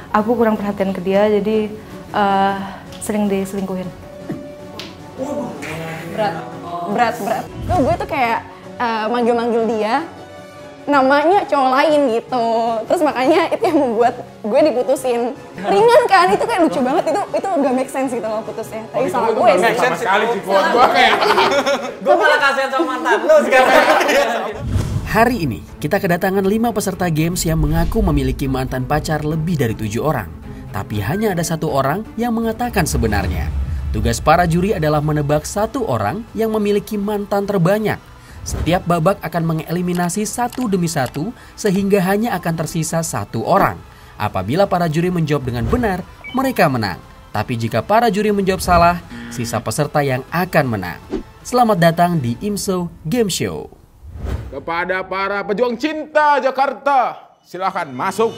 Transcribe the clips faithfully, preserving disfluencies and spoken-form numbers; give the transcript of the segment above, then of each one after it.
aku kurang perhatian ke dia, jadi uh, sering diselingkuhin. Berat, berat, berat. Tuh gue tuh kayak uh, manggil-manggil dia, namanya cowok lain gitu. Terus makanya itu yang membuat gue diputusin. Ringan kan, itu kayak lucu banget, itu itu gak make sense gitu loh putusnya. Tapi oh, salah gue sih. Sama sekali sih, gue kayak gue malah kasihan sama mantan lu sekarang. Hari ini, kita kedatangan lima peserta games yang mengaku memiliki mantan pacar lebih dari tujuh orang. Tapi hanya ada satu orang yang mengatakan sebenarnya. Tugas para juri adalah menebak satu orang yang memiliki mantan terbanyak. Setiap babak akan mengeliminasi satu demi satu, sehingga hanya akan tersisa satu orang. Apabila para juri menjawab dengan benar, mereka menang. Tapi jika para juri menjawab salah, sisa peserta yang akan menang. Selamat datang di IMSO Game Show. Kepada para pejuang cinta Jakarta, silahkan masuk.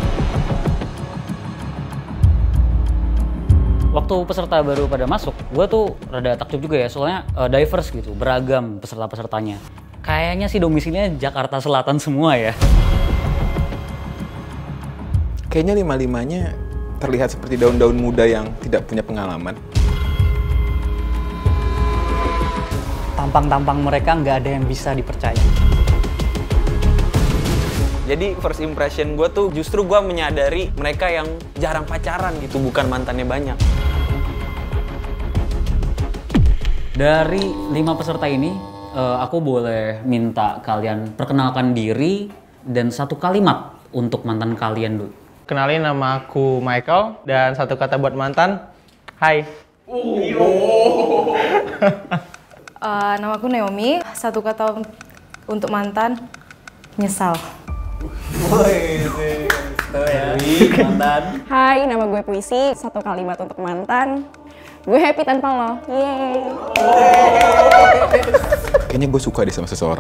Waktu peserta baru pada masuk, gue tuh rada takjub juga ya, soalnya uh, diverse gitu, beragam peserta-pesertanya. Kayaknya sih domisilinya Jakarta Selatan semua ya. Kayaknya lima-limanya terlihat seperti daun-daun muda yang tidak punya pengalaman. Tampang-tampang mereka nggak ada yang bisa dipercaya. Jadi first impression gue tuh justru gue menyadari mereka yang jarang pacaran gitu, bukan mantannya banyak. Dari lima peserta ini, aku boleh minta kalian perkenalkan diri dan satu kalimat untuk mantan kalian dulu. Kenalin, nama aku Michael dan satu kata buat mantan, hai. Uh, nama aku Naomi, satu kata untuk mantan, nyesal. Woi, itu ya, mantan. Hai, nama gue Puisi, satu kalimat untuk mantan. Gue happy tanpa lo, yeay. Kayaknya gue suka deh sama seseorang.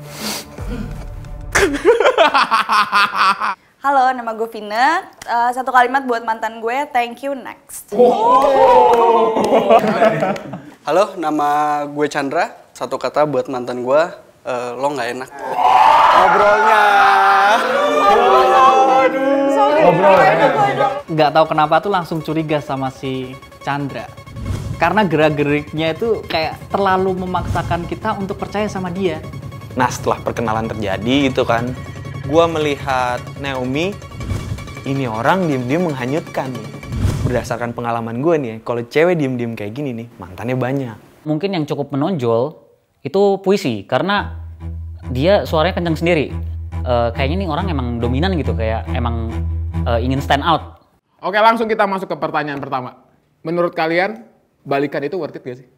Halo, nama gue Vina, uh, satu kalimat buat mantan gue, thank you, next. Oh. Halo, nama gue Chandra, satu kata buat mantan gue, uh, lo nggak enak. Ngobrolnya. Ngobrol. Nggak tahu kenapa tuh langsung curiga sama si Chandra. Karena gerak-geriknya itu kayak terlalu memaksakan kita untuk percaya sama dia. Nah setelah perkenalan terjadi gitu kan, gue melihat Naomi, ini orang diem-diem menghanyutkan nih. Berdasarkan pengalaman gue nih, kalau cewek diem-diem kayak gini nih, mantannya banyak. Mungkin yang cukup menonjol itu Puisi, karena dia suaranya kencang sendiri. Uh, kayaknya nih orang emang dominan gitu, kayak emang uh, ingin stand out. Oke, langsung kita masuk ke pertanyaan pertama. Menurut kalian, balikan itu worth it gak sih?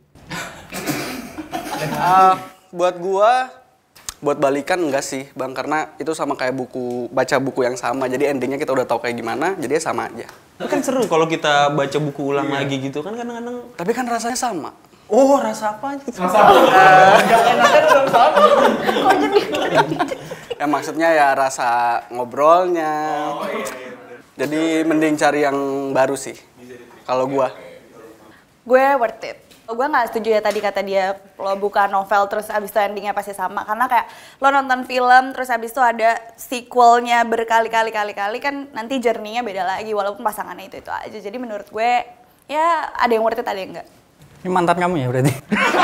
uh, buat gua, buat balikan enggak sih, Bang. Karena itu sama kayak buku, baca buku yang sama. Jadi endingnya kita udah tahu kayak gimana, jadi sama aja. Tapi kan seru kalau kita baca buku ulang iya. lagi gitu kan kadang-kadang. Tapi kan rasanya sama. Oh, rasa apa gitu? Rasa apa? Enggak enakan dong sama. Kok jadi? Ya maksudnya ya rasa ngobrolnya. Oh, iya, iya. Jadi mending cari yang baru sih. Kalau gua. Gue worth it. Gue nggak setuju ya tadi kata dia lo buka novel terus abis itu endingnya pasti sama. Karena kayak lo nonton film terus abis itu ada sequelnya berkali-kali kali-kali kan nanti journey-nya beda lagi walaupun pasangannya itu-itu aja. Jadi menurut gue ya ada yang worth it ada yang enggak. Ini mantan kamu ya berarti?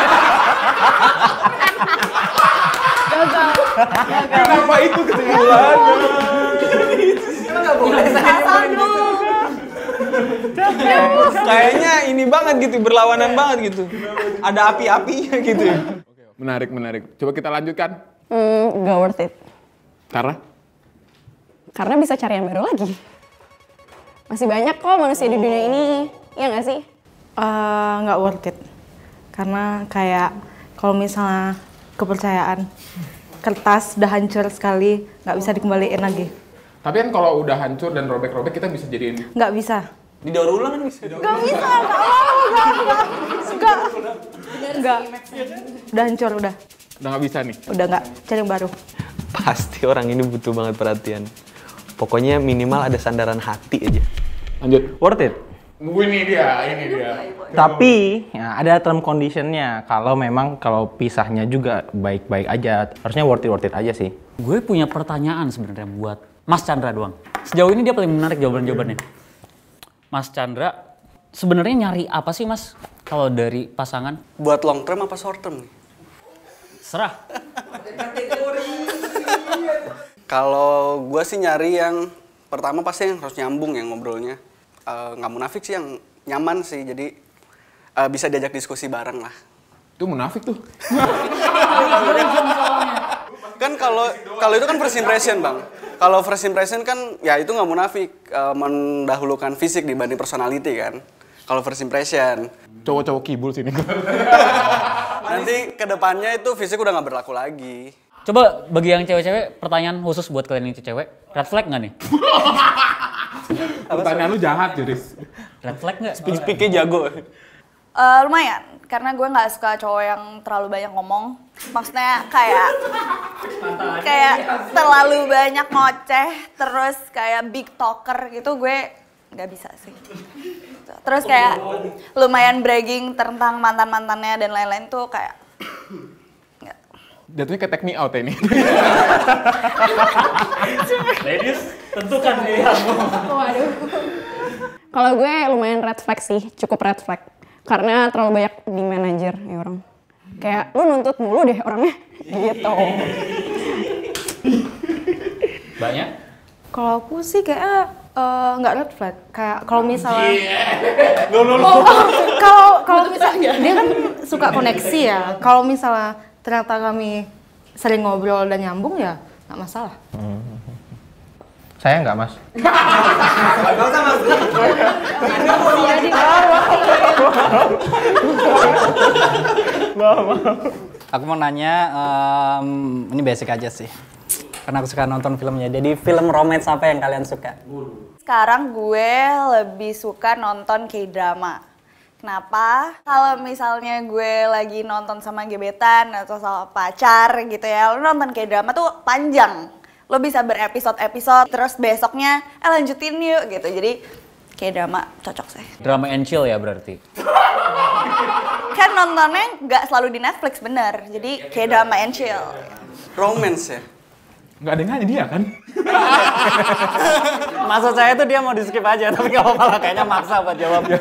Gagal. Kenapa itu kesimpulan? Emang nggak boleh perasaan lu. Kayaknya ini banget gitu, berlawanan banget gitu. Ada api-apinya gitu. Menarik, menarik. Coba kita lanjutkan. Hmm, gak worth it. Karena? Karena bisa cari yang baru lagi. Masih banyak kok manusia di dunia ini, iya gak sih? Uh, nggak worth it. Karena kayak kalau misalnya kepercayaan kertas udah hancur sekali, nggak bisa dikembaliin lagi. Tapi kan kalau udah hancur dan robek-robek kita bisa jadiin. Nggak bisa. Didaur ulang kan bisa. Nggak bisa, nggak mau, nggak, nggak, nggak, nggak. Udah hancur udah. Udah nggak bisa nih. Udah nggak, cari yang baru. Pasti orang ini butuh banget perhatian. Pokoknya minimal ada sandaran hati aja. Lanjut. Worth it. Ini dia, ini dia. Tapi ya, ada term conditionnya. Kalau memang kalau pisahnya juga baik-baik aja, harusnya worth it worth it aja sih. Gue punya pertanyaan sebenarnya buat Mas Chandra doang. Sejauh ini dia paling menarik jawaban-jawabannya. Mas Chandra, sebenarnya nyari apa sih Mas kalau dari pasangan? Buat long term apa short term nih? Serah. Kalau gue sih nyari yang pertama pasti yang harus nyambung yang ngobrolnya. Uh, nggak munafik sih, yang nyaman sih, jadi uh, bisa diajak diskusi bareng lah. Itu munafik tuh. Kan kalau kalau itu kan first impression bang. Kalau first impression kan ya itu nggak munafik, uh, mendahulukan fisik dibanding personality kan. Kalau first impression. Cowok-cowok kibul sini. Nanti kedepannya itu fisik udah nggak berlaku lagi. Coba bagi yang cewek-cewek, pertanyaan khusus buat kalian yang cewek, red flag nggak nih? Pertanyaan lu jahat, Juris. Red flag nggak? Speak-speaknya jago. Uh, lumayan, karena gue nggak suka cowok yang terlalu banyak ngomong. Maksudnya kayak kayak terlalu banyak ngoceh, terus kayak big talker gitu, gue nggak bisa sih. Terus kayak lumayan bragging tentang mantan-mantannya dan lain-lain tuh kayak nggak. Jatuhnya kayak take me out ya ini. Ladies, tentukan pilihanmu. Waduh. Kalau gue lumayan red flag sih, cukup red flag. Karena terlalu banyak di manajer ya orang. Kayak lu nuntut mulu deh orangnya, gitu. Banyak? Kalau aku sih kayaknya eh, nggak red flag. Kayak kalau misalnya kalau kalau misalnya dia kan suka koneksi ya. Kalau misalnya ternyata kami sering ngobrol dan nyambung ya nggak masalah. Saya nggak, Mas. Gak usah mas. Aku mau nanya, um, ini basic aja sih. Karena aku suka nonton filmnya. Jadi film romance apa yang kalian suka? Sekarang gue lebih suka nonton K-drama. Kenapa? Kalau misalnya gue lagi nonton sama gebetan atau sama pacar gitu ya, lo nonton K-drama tuh panjang. Lo bisa berepisode-episode, terus besoknya eh lanjutin yuk gitu. Jadi K-drama cocok sih. Drama and chill ya berarti? Kan nontonnya nggak selalu di Netflix bener, jadi K-drama and chill. Romance ya? Nggak ada yang nanya dia kan? Maksud saya tuh dia mau di skip aja, tapi gak apa-apa lah, kayaknya maksa buat jawabnya.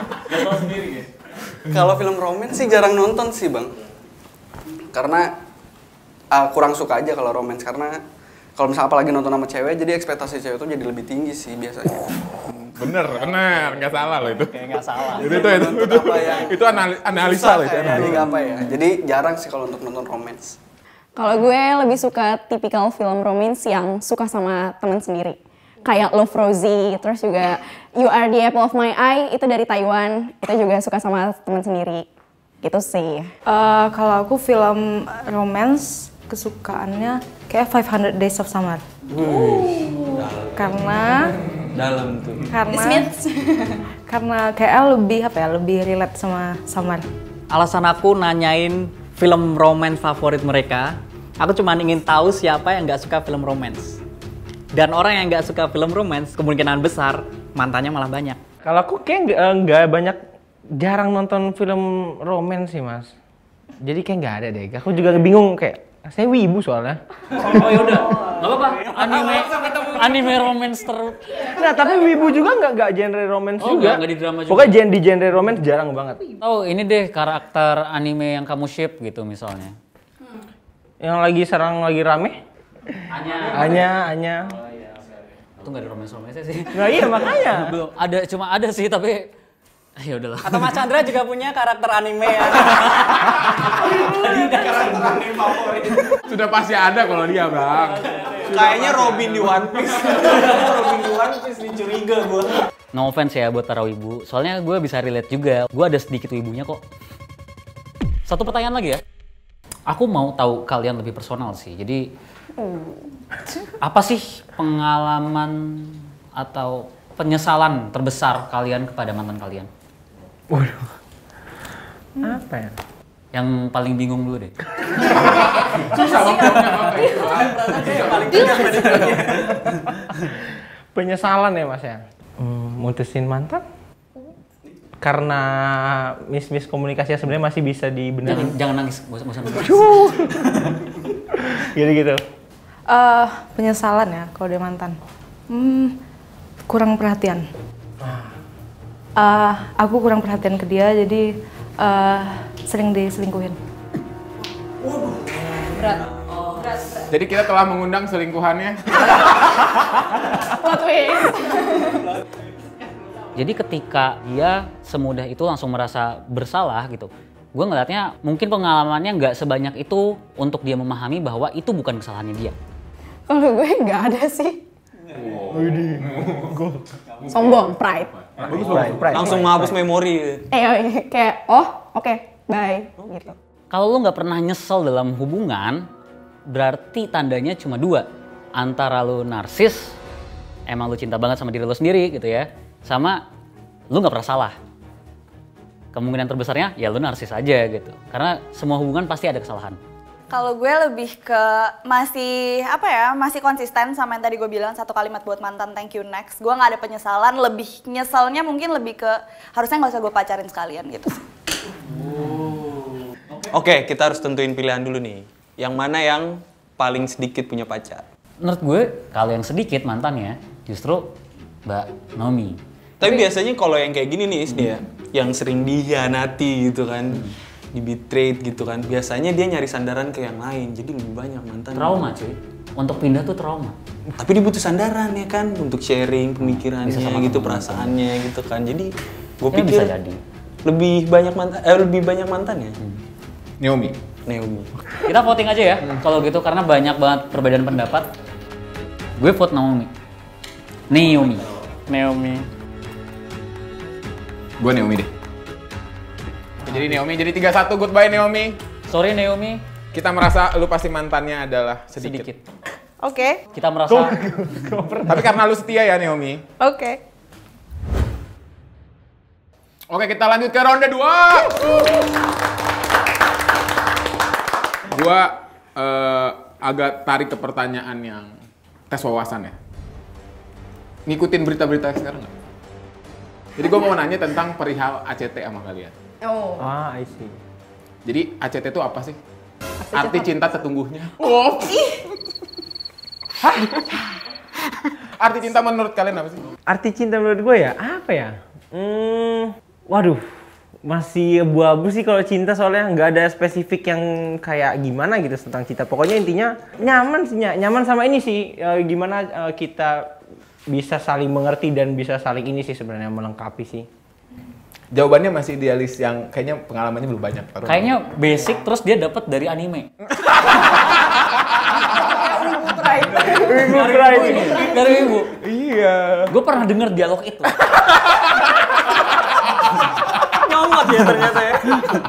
Kalau film romance sih jarang nonton sih bang. Karena uh, kurang suka aja kalau romance, karena kalau misalnya apalagi nonton sama cewek, jadi ekspektasi cewek tuh jadi lebih tinggi sih biasanya. Bener, bener, nggak salah loh itu. Kayak nggak salah. Itu itu itu, itu, itu, itu anali- analisa loh itu. Jadi apa ya? Jadi jarang sih kalau untuk nonton romance. Kalau gue lebih suka tipikal film romance yang suka sama teman sendiri. Kayak Love Rosie, terus juga You Are the Apple of My Eye, itu dari Taiwan. Itu juga suka sama teman sendiri. Gitu sih. Eh, kalau aku film romance kesukaannya kayak five hundred Days of Summer. Hmm. Karena Dalam tuh. karena karena kayak lebih apa ya, lebih relate sama Summer. Alasan aku nanyain film romance favorit mereka, aku cuma ingin tahu siapa yang nggak suka film romance. Dan orang yang nggak suka film romance, kemungkinan besar mantannya malah banyak. Kalau aku kayak nggak nggak banyak, jarang nonton film romance sih mas. Jadi kayak nggak ada deh. Aku juga bingung, kayak saya wibu soalnya. Oh yaudah, nggak apa-apa. Anime, anime romance ter. Nah tapi wibu juga nggak nggak genre romance Oh, juga. nggak, nggak di drama juga. Pokoknya gen- di genre romance jarang banget. Oh ini deh karakter anime yang kamu ship gitu misalnya. Yang lagi serang lagi rame? Anya. Anya, Anya. Itu nggak ada romance romance sih. Nah iya makanya. Belum ada, cuma ada sih tapi ya udahlah. Atau Mas Chandra juga punya karakter anime ya? Sudah pasti ada kalau dia bang. Kayaknya Robin di One Piece. Robin di One Piece dicuriga gue. No offense ya buat para wibu, soalnya gue bisa relate juga. Gue ada sedikit wibunya kok. Satu pertanyaan lagi ya. Aku mau tahu kalian lebih personal sih. Jadi apa sih pengalaman atau penyesalan terbesar kalian kepada mantan kalian? Waduh. Apa ya? Yang paling bingung dulu deh. Susah Penyesalan ya mas ya? Hmm, mutusin mantan? Karena mis-mis komunikasinya sebenarnya masih bisa Jangan, dibenerin. jangan nangis, bosan bosan. Gitu-gitu. Uh, penyesalan ya kalau dia mantan. Hmm, kurang perhatian. Uh, aku kurang perhatian ke dia, jadi uh, sering diselingkuhin. Berat. Oh, berat, berat. Jadi kita telah mengundang selingkuhannya. Plot twist. Jadi ketika dia semudah itu langsung merasa bersalah gitu, gue ngeliatnya mungkin pengalamannya nggak sebanyak itu untuk dia memahami bahwa itu bukan kesalahannya dia. Kalau gue nggak ada sih. Sombong, pride. Pride, pride. Langsung menghapus memori. Eh, kayak oh oke, okay, bye gitu. Kalau lo nggak pernah nyesel dalam hubungan, berarti tandanya cuma dua. Antara lo narsis, emang lo cinta banget sama diri lo sendiri gitu ya, sama lo nggak pernah salah. Kemungkinan terbesarnya ya lo narsis aja gitu. Karena semua hubungan pasti ada kesalahan. Kalau gue lebih ke masih apa ya, masih konsisten sama yang tadi gue bilang, satu kalimat buat mantan, thank you next. Gue nggak ada penyesalan, lebih nyeselnya mungkin lebih ke harusnya nggak usah gue pacarin sekalian gitu. Oh. Oke, kita harus tentuin pilihan dulu nih. Yang mana yang paling sedikit punya pacar? Menurut gue kalau yang sedikit mantannya justru Mbak Naomi. Tapi, Tapi biasanya kalau yang kayak gini nih is dia, yang sering dihianati gitu kan. Hmm. Di betrayed gitu kan, biasanya dia nyari sandaran ke yang lain, jadi lebih banyak mantan. Trauma cuy, untuk pindah tuh trauma. Tapi dia butuh sandaran ya kan, untuk sharing pemikirannya gitu, perasaannya gitu kan. Jadi gue ya, pikir bisa jadi. lebih banyak mantan, eh, lebih banyak mantan ya. Hmm. Naomi. Naomi. Kita voting aja ya, hmm. kalau gitu karena banyak banget perbedaan pendapat. Gue vote Naomi. Naomi. Naomi. Gue Naomi deh. Jadi Naomi, jadi tiga satu, goodbye Naomi. Sorry Naomi. Kita merasa lu pasti mantannya adalah sedikit. sedikit. Oke. Okay. Kita merasa. Tapi karena lu setia ya Naomi. Oke. Okay. Oke, kita lanjut ke ronde dua. Gua uh, agak tarik ke pertanyaan yang tes wawasan ya. Ngikutin berita-berita sekarang nggak? Jadi gua mau nanya tentang perihal A C T sama kalian. Oh. Ah, I see. Jadi A C T itu apa sih? Arti, Arti cinta sesungguhnya. Oh. Arti cinta menurut kalian apa sih? Arti cinta menurut gue ya, apa ya? Hmm, waduh, masih abu-abu sih kalau cinta, soalnya nggak ada spesifik yang kayak gimana gitu tentang cinta. Pokoknya intinya nyaman sih, nyaman sama ini sih. E, gimana e, kita bisa saling mengerti dan bisa saling ini sih sebenarnya melengkapi sih. Jawabannya masih idealis yang kayaknya pengalamannya belum banyak. Kayaknya basic terus dia dapat dari anime. Ibu Pride. Dari ibu. Iya. Gue pernah denger dialog itu. Nyomot ya ternyata ya.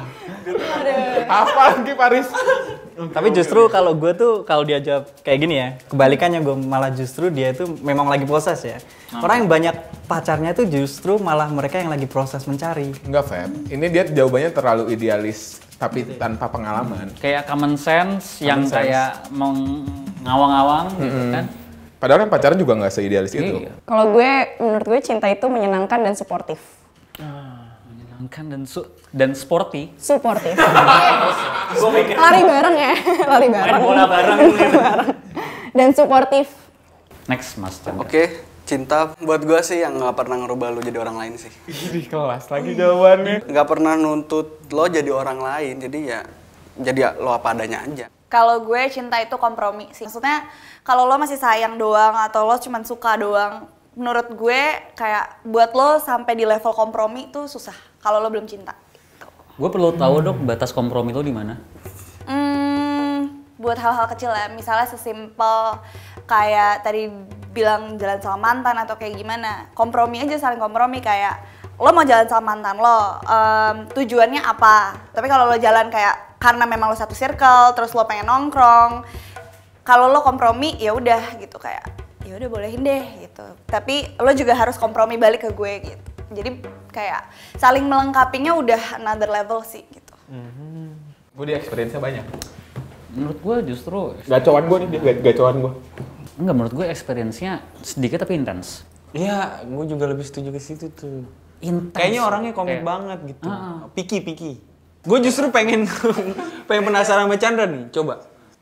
Apa lagi Paris? Tapi justru kalau gue tuh kalau dia jawab kayak gini ya, kebalikannya gue malah justru dia itu memang lagi proses ya. Orang yang banyak pacarnya tuh justru malah mereka yang lagi proses mencari. Enggak, Feb. Ini dia jawabannya terlalu idealis tapi tanpa pengalaman. Kayak common sense common yang sense. Kayak mengawang-awang mm-hmm. gitu kan. Padahal kan pacaran juga nggak seidealis iya. itu. Kalau gue, menurut gue cinta itu menyenangkan dan suportif. Ah, menyenangkan dan su dan sporty. Suportif. Lari bareng ya, lari bareng. Main bola bareng. Dan suportif. Next, Mas Chandra. Oke, okay, cinta buat gue sih yang nggak pernah ngerubah lo jadi orang lain sih. Di kelas lagi jawabannya. Nggak pernah nuntut lo jadi orang lain, jadi ya jadi lo apa adanya aja. Kalau gue cinta itu kompromi sih. Maksudnya kalau lo masih sayang doang atau lo cuma suka doang, menurut gue kayak buat lo sampai di level kompromi tuh susah kalau lo belum cinta. Gitu. Gue perlu tahu dok batas kompromi lo di mana? Hmm, buat hal-hal kecil ya, misalnya sesimpel kayak tadi bilang jalan sama mantan atau kayak gimana. Kompromi aja, saling kompromi kayak lo mau jalan sama mantan lo, um, tujuannya apa? Tapi kalau lo jalan kayak karena memang lo satu circle, terus lo pengen nongkrong, kalau lo kompromi ya udah gitu kayak ya udah bolehin deh gitu. Tapi lo juga harus kompromi balik ke gue gitu. Jadi kayak saling melengkapinya udah another level sih gitu. Mm-hmm. Gue di experience-nya banyak. Menurut gue justru gacoan gue nih, gacoan gue. Enggak, menurut gue experience-nya sedikit tapi intens. Iya, gue juga lebih setuju ke situ tuh. Intens. Kayaknya orangnya komik kayak banget gitu. Uh-uh. Piki, piki. Gue justru pengen pengen penasaran sama Chandra nih, coba.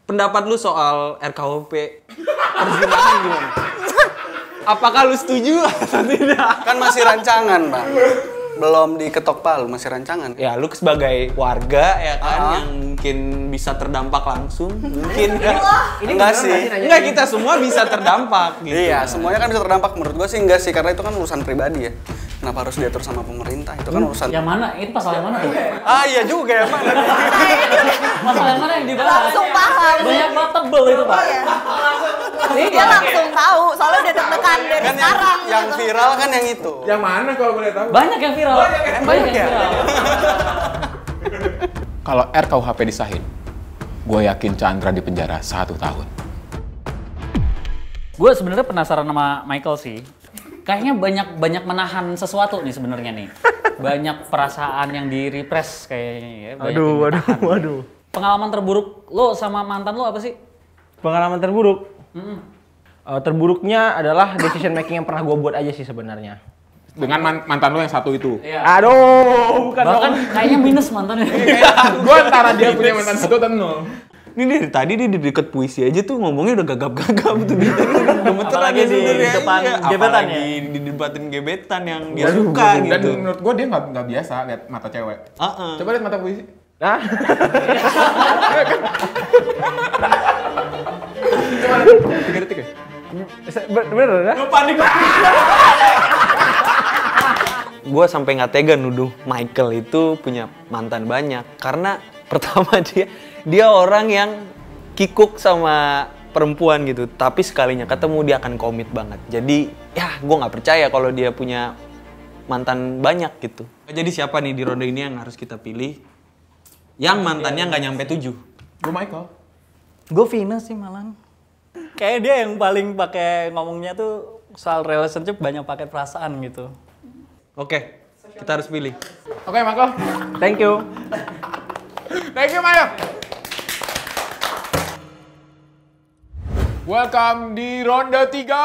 pendapat lu soal R K U P perzinahan gimana? Apakah lu setuju atau tidak? Kan masih rancangan, Bang. Belum diketok palu, masih rancangan. Ya, lu sebagai warga ya kan Ah. yang mungkin bisa terdampak langsung, mungkin kan. Ini enggak sih. Enggak, kita semua bisa terdampak gitu. Iya, semuanya kan bisa terdampak. Menurut gua sih enggak sih, karena itu kan urusan pribadi ya. Kenapa harus diatur sama pemerintah? Itu kan urusan. Yang mana? Itu pasal yang mana tuh? Ah iya juga ya, Pak. Pasal yang mana yang dibahas? Langsung paham. Banyak banget tebel itu, Pak. Dia langsung tahu, soalnya udah deg-degan dari Kan yang, sekarang. yang viral kan yang itu. Yang mana kalau boleh tahu? Banyak yang viral. Banyak yang viral. Kalau R K U H P disahin, gue yakin Chandra di penjara satu tahun. Gue sebenarnya penasaran sama Michael sih. Kayaknya banyak banyak menahan sesuatu nih sebenarnya nih. Banyak perasaan yang di-repress kayaknya ya. Banyak Aduh, yang waduh, ditahan. waduh. Pengalaman terburuk lo sama mantan lo apa sih? Pengalaman terburuk? Mm-mm. Uh, terburuknya adalah decision making yang pernah gue buat aja sih sebenarnya. Dengan man- mantan lo yang satu itu. Iya. Aduh, bukan Bahkan dong. kayaknya minus mantannya. Gue antara dia punya mantan satu dan nol. Ini dari tadi dia di deket puisi aja tuh ngomongnya udah gagap-gagap tuh dia. Gemeter Apalagi aja di sebenarnya. depan Iya, gebetan apalagi ya? di debatin gebetan yang dia Waduh, suka Dan gitu. menurut gue dia nggak nggak biasa lihat mata cewek. Heeh. Coba lihat mata puisi. Hah? Coba lihat. Tiga detik ya. Bener, bener ya? Panik. Gue sampai nggak tega nuduh Michael itu punya mantan banyak karena pertama dia dia orang yang kikuk sama perempuan gitu, tapi sekalinya ketemu dia akan komit banget. Jadi ya gue nggak percaya kalau dia punya mantan banyak gitu. Jadi siapa nih di ronde ini yang harus kita pilih yang mantannya nggak nyampe tujuh? Gue Michael. Gue Venus sih malah. Kayak dia yang paling pakai ngomongnya tuh soal relationship banyak pakai perasaan gitu. Oke, kita harus pilih. Oke, Michael. Thank you. Thank you, Maya. Welcome di ronde tiga.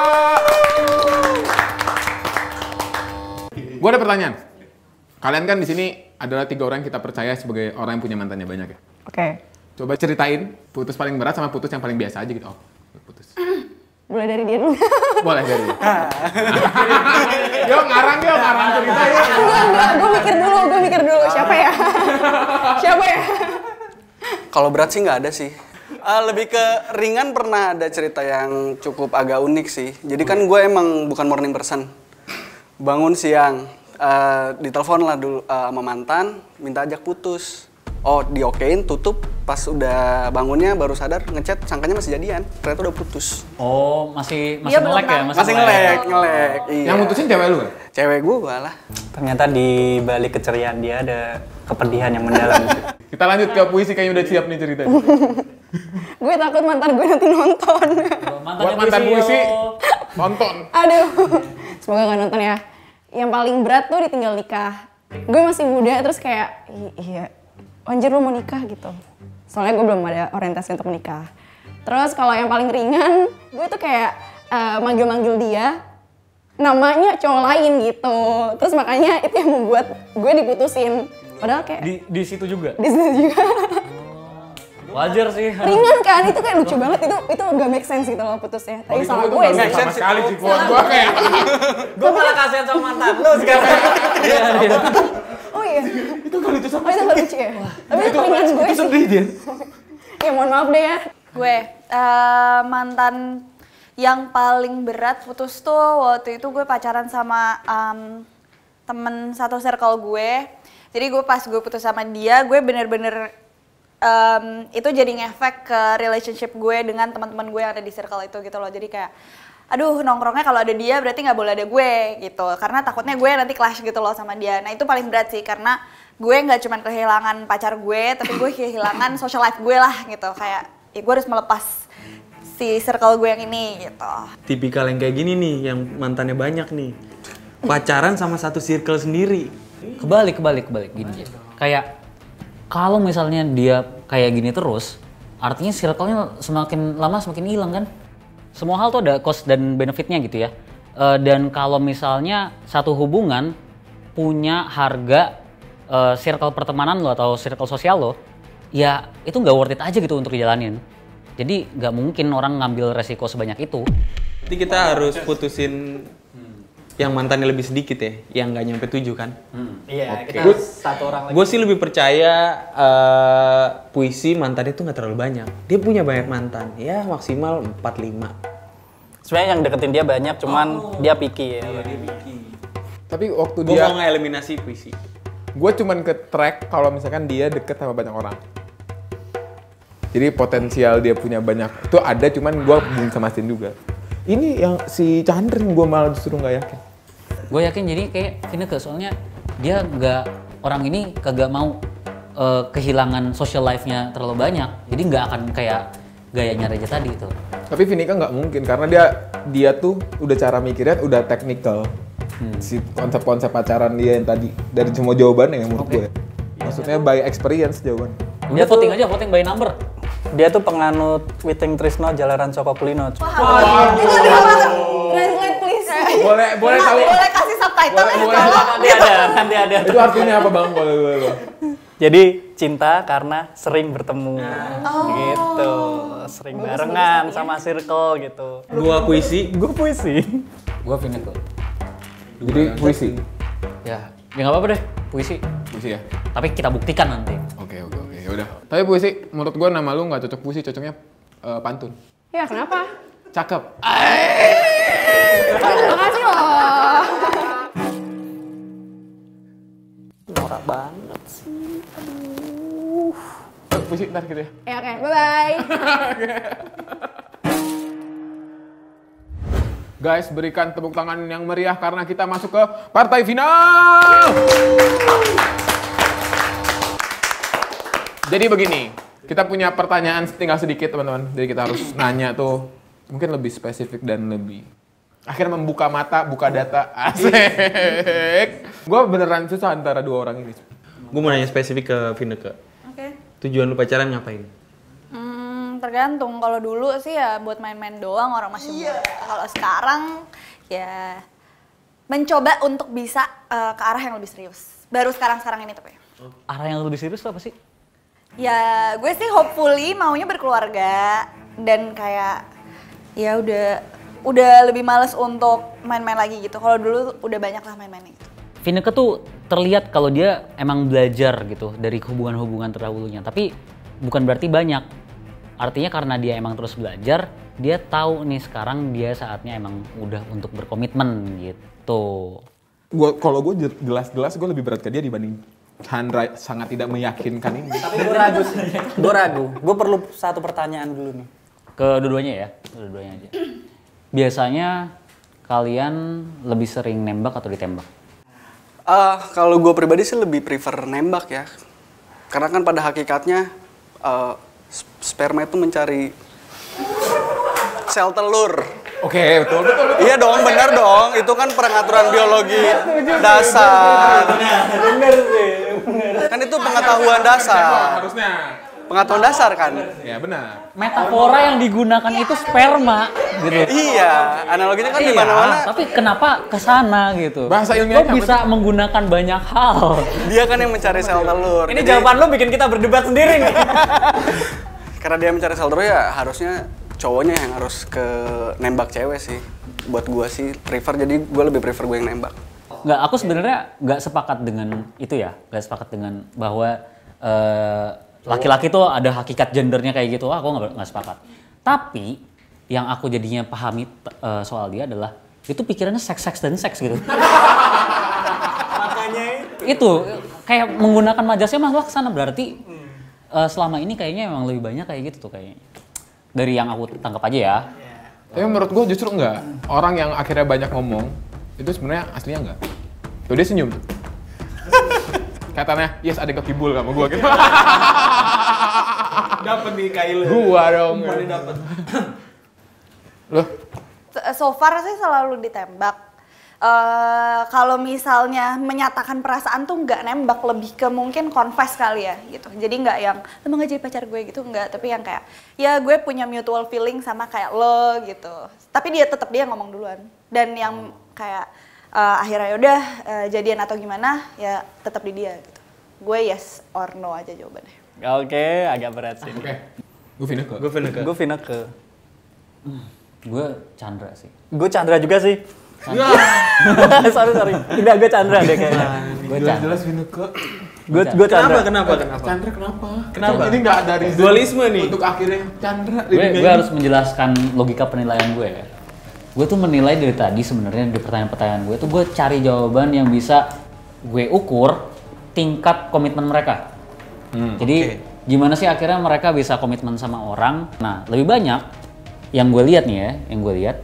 Gue ada pertanyaan. Kalian kan di sini adalah tiga orang yang kita percaya sebagai orang yang punya mantannya banyak ya. Oke. Coba ceritain putus paling berat sama putus yang paling biasa aja gitu. Oh, putus. Mulai dari dia dulu. Boleh dari. Yo ngarang yo ngarang cerita ya. Enggak, enggak. Gue mikir dulu, gue mikir dulu. Siapa ya? Siapa ya? Kalau berat sih nggak ada sih. Uh, lebih ke ringan pernah ada cerita yang cukup agak unik sih. Jadi kan gue emang bukan morning person. Bangun siang, uh, ditelepon lah dulu uh, sama mantan, minta ajak putus. Oh, diokein, tutup. Pas udah bangunnya baru sadar, ngechat, sangkanya masih jadian. Ternyata udah putus. Oh, masih masih Dia belum ngelek ya? nangis. Masih ngelek, ngelek. Iya. Yang mutusin cewek lu kan? Cewek gue lah. Ternyata di balik keceriaan dia ada kepedihan yang mendalam. Kita lanjut ke puisi, kayaknya udah siap nih ceritanya. Gue takut mantan gue nanti nonton. Buat mantan puisi, tonton. Aduh. Semoga gak nonton ya. Yang paling berat tuh ditinggal nikah. Gue masih muda terus kayak, "I- iya, anjir lu mau nikah gitu. Soalnya gue belum ada orientasi untuk menikah. Terus kalau yang paling ringan, gue tuh kayak uh, manggil-manggil dia, namanya cowok lain gitu. Terus makanya itu yang membuat gue diputusin. Padahal kayak Di di situ juga. di situ juga. Wajar sih. Ringan kan, itu kayak lucu banget, itu itu gak make sense gitu loh putusnya. Tapi sama gue sih. Nggak sama sekali sih buat gue kayak. Gue malah kasihan sama mantan lu sekarang. Oh iya. Itu gak lucu sama oh, itu gak lucu ya? Tapi itu ringan gue sih. Sedih dia. Ya mohon maaf deh ya. Gue eh, mantan yang paling berat putus tuh waktu itu gue pacaran sama um, temen satu circle gue. Jadi gue pas gue putus sama dia, gue bener-bener um, itu jadi ngefek ke relationship gue dengan teman-teman gue yang ada di circle itu gitu loh. Jadi kayak, aduh nongkrongnya kalau ada dia berarti nggak boleh ada gue gitu. Karena takutnya gue nanti clash gitu loh sama dia. Nah itu paling berat sih karena gue nggak cuma kehilangan pacar gue, tapi gue kehilangan social life gue lah gitu. Kayak, ya gue harus melepas si circle gue yang ini gitu. Tipikal yang kayak gini nih, yang mantannya banyak nih. Pacaran sama satu circle sendiri. Kebalik, kebalik, kebalik gini aja. Kayak kalau misalnya dia kayak gini terus, artinya circle-nya semakin lama semakin hilang kan? Semua hal tuh ada cost dan benefitnya gitu ya. E, dan kalau misalnya satu hubungan punya harga e, circle pertemanan lo atau circle sosial lo, ya itu nggak worth it aja gitu untuk dijalanin. Jadi nggak mungkin orang ngambil resiko sebanyak itu. Jadi kita harus putusin yang mantannya lebih sedikit ya, yang nggak nyampe tujuh kan? Hmm. Iya, Oke. kita harus satu orang lagi. Gue sih lebih percaya uh, puisi mantannya tuh nggak terlalu banyak. Dia punya banyak mantan, ya maksimal empat lima. Sebenarnya yang deketin dia banyak, cuman Oh. dia picky ya. Iya, dia picky. Tapi waktu Gue dia, mau ngeliminasi puisi. gue cuman ke track kalau misalkan dia deket sama banyak orang. Jadi potensial dia punya banyak itu ada, cuman gue belum bisa mastiin juga. Ini yang si Chandra gue malah justru nggak yakin. Gue yakin jadi kayak Vineke, soalnya dia nggak, orang ini kagak mau uh, kehilangan social life-nya terlalu banyak, jadi nggak akan kayak gayanya Reja tadi itu. Tapi Vineka nggak mungkin karena dia dia tuh udah cara mikirnya udah technical. Hmm. Si konsep-konsep pacaran dia yang tadi dari semua jawabannya yang menurut gue. Maksudnya by experience jawaban. Dia voting aja, voting by number. Dia tuh penganut Witing Trisno Jalaran Soko Kulino. Wah, itu udah banget. Translate please. Boleh boleh tahu. Boleh kasih subtitle ya boleh, kalau Nanti ada, nanti ada. Itu artinya apa bang? Boleh boleh. boleh. Jadi cinta karena sering bertemu, gitu, sering barengan sama circle gitu. Gua puisi, Gue puisi. Gue Vineke. Jadi puisi. Ya, ya nggak apa-apa deh, puisi. Puisi ya. Tapi kita buktikan nanti. Oke oke oke. Ya udah. Tapi puisi, menurut gue nama lu nggak cocok puisi, cocoknya uh, pantun. Ya kenapa? Cakep. Makasih loh. Norak banget sih. Aduh. Puisi ntar gitu ya. Ya oke, bye-bye. Guys, berikan tepuk tangan yang meriah karena kita masuk ke partai final. Jadi begini, kita punya pertanyaan tinggal sedikit teman-teman. Jadi kita harus nanya tuh mungkin lebih spesifik dan lebih akhirnya membuka mata, buka data. Asik. Gue beneran susah antara dua orang ini. gue mau nanya spesifik ke Vineke. Oke. Tujuan lu pacaran ngapain? Hmm, tergantung. Kalau dulu sih ya buat main-main doang, orang masih muda. Kalau sekarang ya mencoba untuk bisa uh, ke arah yang lebih serius. Baru sekarang-sekarang ini tapi. Arah yang lebih serius tuh apa sih? Ya gue sih hopefully maunya berkeluarga dan kayak ya udah udah lebih males untuk main-main lagi gitu. Kalau dulu udah banyak lah main-mainnya gitu. Vineke tuh terlihat kalau dia emang belajar gitu dari hubungan-hubungan terdahulunya, tapi bukan berarti banyak. Artinya karena dia emang terus belajar, dia tahu nih sekarang dia saatnya emang udah untuk berkomitmen gitu. Gua kalau gue jelas-jelas gue lebih berat ke dia dibanding Chandra sangat tidak meyakinkan ini. Tapi gue ragu sih. Gue ragu. Gue perlu satu pertanyaan dulu nih. Kedua-duanya ya, kedua-duanya aja. Biasanya kalian lebih sering nembak atau ditembak? Uh, kalau gue pribadi sih lebih prefer nembak ya. Karena kan pada hakikatnya uh, sperma itu mencari sel telur. Oke, betul, betul, betul. Iya dong, benar dong. Itu kan pengaturan biologi dasar. Bener sih. Kan itu pengetahuan dasar. Harusnya. Pengetahuan dasar kan? Ya benar. Metafora yang digunakan itu sperma gitu. Iya, analoginya kan di Iya, mana-mana. tapi kenapa ke sana gitu? Bahasa Lo ilmiahnya apa bisa menggunakan banyak hal. Dia kan yang mencari sel telur. Ini Jadi, jawaban lo bikin kita berdebat sendiri nih. karena dia mencari sel telur ya harusnya cowoknya yang harus ke nembak cewek sih. Buat gua sih prefer, jadi gua lebih prefer gue yang nembak. Nggak, aku sebenarnya nggak sepakat dengan itu ya. Nggak sepakat dengan bahwa eh, laki-laki tuh ada hakikat gendernya kayak gitu. Wah, aku nggak nggak sepakat. Tapi yang aku jadinya pahami uh, soal dia adalah itu pikirannya seks seks dan seks gitu. Makanya Itu kayak menggunakan majasnya malah kesana, berarti uh, selama ini kayaknya emang lebih banyak kayak gitu tuh kayaknya. Dari yang aku tangkap aja ya. Tapi menurut gue justru enggak. Orang yang akhirnya banyak ngomong itu sebenarnya aslinya enggak. Tuh dia senyum. Katanya, yes ada kekibul sama gue gitu. Dapat di Kail. Gua dong. Dapat. Loh, So far sih selalu ditembak. Uh, kalau misalnya menyatakan perasaan tuh nggak nembak, lebih ke mungkin confess kali ya gitu. Jadi nggak yang lo mau nggak jadi pacar gue gitu, nggak. Tapi yang kayak ya gue punya mutual feeling sama kayak lo gitu. Tapi dia tetap dia ngomong duluan. Dan yang kayak uh, akhirnya udah uh, jadian atau gimana ya tetap di dia gitu. Gue yes or no aja jawabannya. Oke, agak berat sih. Oke. Gue Vineke. Gue Vineke. Gue Vineke. Gue Chandra sih. Gue Chandra juga sih. sorry sorry. Tidak, gue Chandra deh kayaknya. Gue Chandra. Jelas Vineke. Gue gue Chandra. Kenapa? Kenapa? Chandra kenapa? Kenapa? Ini nggak ada reason Dualisme nih. untuk akhirnya Chandra. di Gue dunia gue ini. harus menjelaskan logika penilaian gue ya. Gue tuh menilai dari tadi sebenarnya di pertanyaan-pertanyaan gue tuh gue cari jawaban yang bisa gue ukur tingkat komitmen mereka. Hmm, Jadi oke. gimana sih akhirnya mereka bisa komitmen sama orang? Nah, lebih banyak yang gue lihat nih ya, yang gue lihat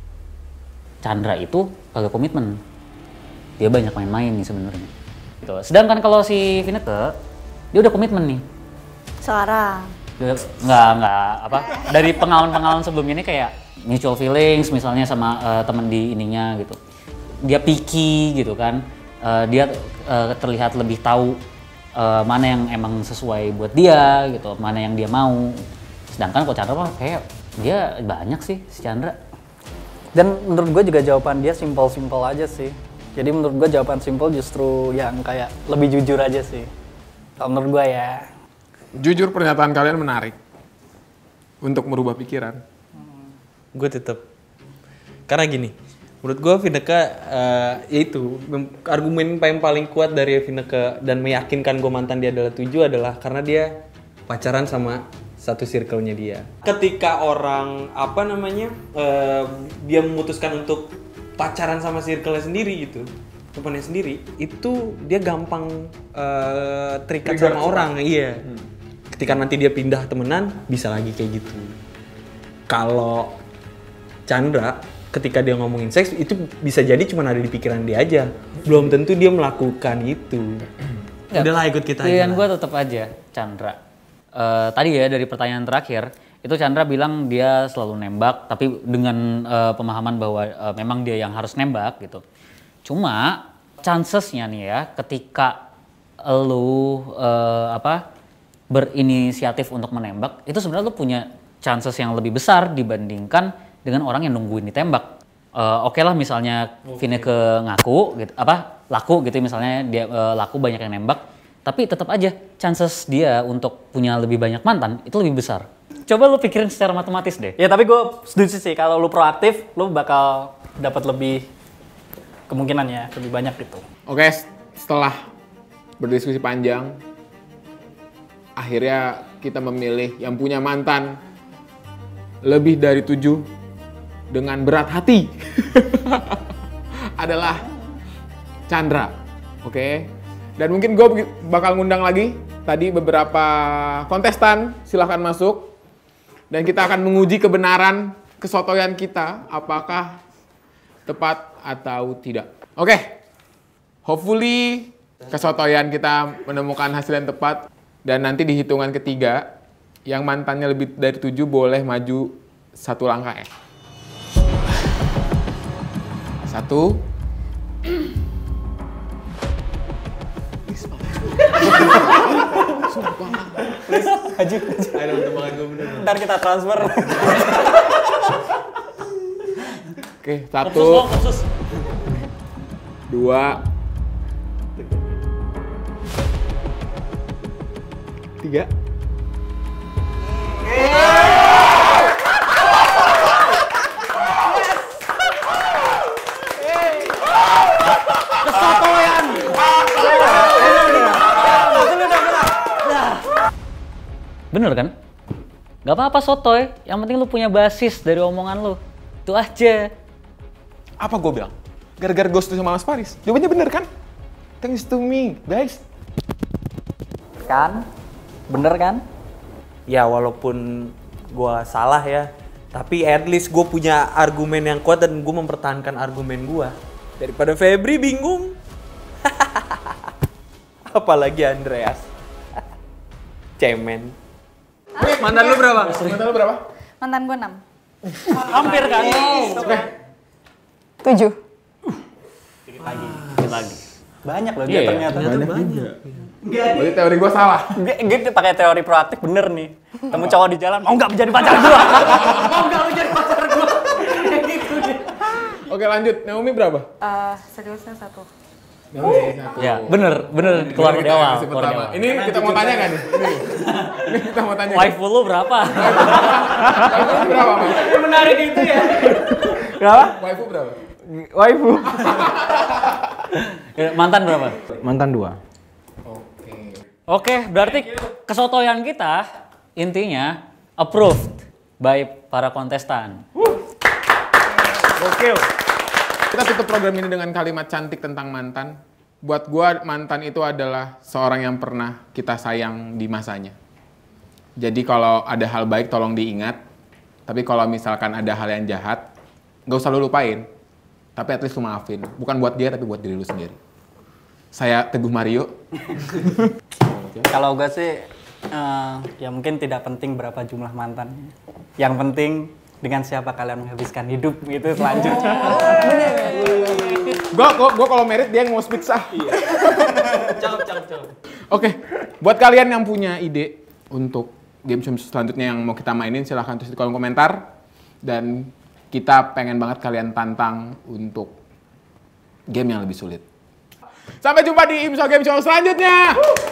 Chandra itu kagak komitmen. Dia banyak main-main nih sebenarnya. Gitu. Sedangkan kalau si Vineke, dia udah komitmen nih. Sekarang. Dia nggak nggak apa dari pengalaman-pengalaman sebelumnya ini kayak mutual feelings misalnya sama uh, temen di ininya gitu. Dia picky gitu kan. Uh, dia uh, terlihat lebih tahu uh, mana yang emang sesuai buat dia gitu, mana yang dia mau. Sedangkan kok Chandra mah kayak dia banyak sih si Chandra. Dan menurut gue juga jawaban dia simpel-simpel aja sih. Jadi menurut gue jawaban simpel justru yang kayak lebih jujur aja sih. Kalau menurut gue ya. Jujur pernyataan kalian menarik untuk merubah pikiran. Gue tetap. Karena gini, menurut gue Vineke uh, yaitu mem- argumen yang paling kuat dari Vineke dan meyakinkan gue mantan dia adalah tujuh adalah karena dia pacaran sama satu circle-nya dia. Ketika orang apa namanya uh, dia memutuskan untuk pacaran sama circle-nya sendiri gitu, temannya sendiri, itu dia gampang uh, terikat Trigger sama suka. orang, iya. Hmm. Ketika nanti dia pindah temenan bisa lagi kayak gitu. Kalau Chandra ketika dia ngomongin seks itu bisa jadi cuma ada di pikiran dia aja, belum tentu dia melakukan itu. Udahlah ikut kita aja. Pilihan gue tetap aja Chandra. Uh, tadi ya dari pertanyaan terakhir itu Chandra bilang dia selalu nembak tapi dengan uh, pemahaman bahwa uh, memang dia yang harus nembak gitu. Cuma chancesnya nih ya ketika lu uh, apa berinisiatif untuk menembak itu sebenarnya lu punya chances yang lebih besar dibandingkan dengan orang yang nungguin ditembak. Uh, Oke okay lah misalnya Vineke ngaku gitu apa laku gitu misalnya dia uh, laku banyak yang nembak. Tapi tetap aja chances dia untuk punya lebih banyak mantan itu lebih besar. Coba lu pikirin secara matematis deh. Ya tapi gue setuju sih kalau lu proaktif, lu bakal dapat lebih kemungkinannya lebih banyak gitu. Oke, setelah berdiskusi panjang, akhirnya kita memilih yang punya mantan lebih dari tujuh dengan berat hati adalah Chandra. Oke. Dan mungkin gue bakal ngundang lagi tadi beberapa kontestan, silahkan masuk. Dan kita akan menguji kebenaran kesotoyan kita, apakah tepat atau tidak. Oke, hopefully kesotoyan kita menemukan hasil yang tepat. Dan nanti di hitungan ketiga, yang mantannya lebih dari tujuh boleh maju satu langkah ya. Satu. Sumpah. Please, maju, maju. Ayo tebakan gue bener. Ntar kita transfer. Oke, satu. Dua. Tiga. Kesotoyan. Bener kan? Gak apa-apa sotoy, yang penting lu punya basis dari omongan lu. Itu aja. Apa gue bilang? Gara-gara gue setuju sama Mas Faris. Jawabannya bener kan? Thanks to me, guys. Kan? Bener kan? Ya walaupun gue salah ya, tapi at least gue punya argumen yang kuat dan gue mempertahankan argumen gue. Daripada Febri bingung. Apalagi Andreas. Cemen. Mantan lu berapa? Mantan lu berapa? Mantan gue enam. Hampir kan? Oke. Tujuh. Dikit lagi. Dikit lagi. Banyak loh Iya, dia iya. ternyata. Banyak juga. Berarti teori gue salah. Gitu pakai teori proaktif bener nih. Temu cowok di jalan mau nggak menjadi pacar gua? Mau nggak menjadi pacar gua? Gitu deh. Oke lanjut, Naomi berapa? Uh, seriusnya satu. Ya, bener, bener keluar di awal. Versi Keluar di pertama. awal. Ini kita mau tanya nggak nih? Ini, ini kita mau tanya. Waifu lu berapa? Waifu berapa, Mas? Menarik itu ya. Berapa? Waifu berapa? Waifu. Ya, mantan berapa? Mantan dua. Oke, berarti kesotoyan kita intinya approved by para kontestan. Oke. Kita tutup program ini dengan kalimat cantik tentang mantan. Buat gua mantan itu adalah seorang yang pernah kita sayang di masanya. Jadi kalau ada hal baik tolong diingat. Tapi kalau misalkan ada hal yang jahat, nggak usah lu lupain. Tapi at least lu maafin. Bukan buat dia tapi buat diri lu sendiri. Saya Teguh Mario. Kalau gue sih, eh, ya mungkin tidak penting berapa jumlah mantan. Yang penting dengan siapa kalian menghabiskan hidup itu selanjutnya. Gue gua, gua kalau merit dia yang mau speak sah. Cakep, cakep, cakep. Oke, buat kalian yang punya ide untuk game show selanjutnya yang mau kita mainin, silahkan tulis di kolom komentar. Dan kita pengen banget kalian tantang untuk game yang lebih sulit. Sampai jumpa di IMSO Game Show selanjutnya.